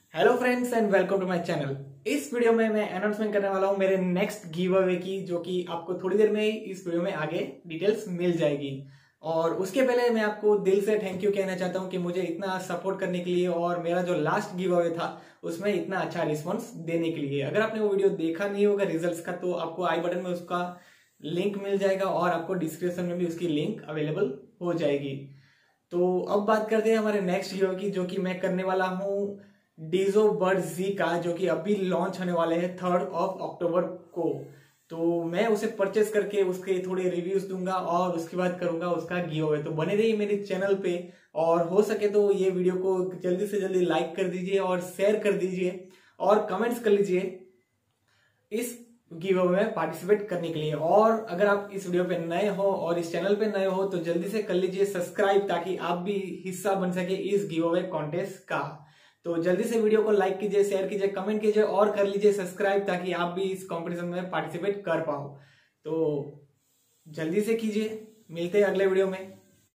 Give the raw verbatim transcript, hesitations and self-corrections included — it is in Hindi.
Hello friends and welcome to my channel. इस वीडियो में मैं अनाउंसमेंट करने वाला हूं मेरे नेक्स्ट गिव अवे की, जो कि आपको थोड़ी देर में ही इस वीडियो में आगे डिटेल्स मिल जाएगी। और उसके पहले मैं आपको दिल से थैंक यू कहना चाहता हूं कि मुझे इतना सपोर्ट करने के लिए और मेरा जो लास्ट गिव अवे था उसमें इतना अच्छा रिस्पॉन्स देने के लिए। अगर आपने वो वीडियो देखा नहीं होगा रिजल्ट्स का, तो आपको आई बटन में उसका लिंक मिल जाएगा और आपको डिस्क्रिप्शन में भी उसकी लिंक अवेलेबल हो जाएगी। तो अब बात करते हैं हमारे नेक्स्ट गिव अवे की, जो कि मैं करने वाला हूँ डीजो बर्ड जी का, जो कि अभी लॉन्च होने वाले हैं थर्ड ऑफ अक्टूबर को। तो मैं उसे परचेस करके उसके थोड़े रिव्यूज दूंगा और उसके बाद करूंगा उसका गिव अवे। तो बने रहिए मेरे चैनल पे और हो सके तो ये वीडियो को जल्दी से जल्दी लाइक कर दीजिए और शेयर कर दीजिए और कमेंट्स कर लीजिए इस गिव अवे में पार्टिसिपेट करने के लिए। और अगर आप इस वीडियो पे नए हो और इस चैनल पे नए हो तो जल्दी से कर लीजिए सब्सक्राइब, ताकि आप भी हिस्सा बन सके इस गिव अवे कॉन्टेस्ट का। तो जल्दी से वीडियो को लाइक कीजिए, शेयर कीजिए, कमेंट कीजिए और कर लीजिए सब्सक्राइब, ताकि आप भी इस कंपटीशन में पार्टिसिपेट कर पाओ। तो जल्दी से कीजिए। मिलते हैं अगले वीडियो में।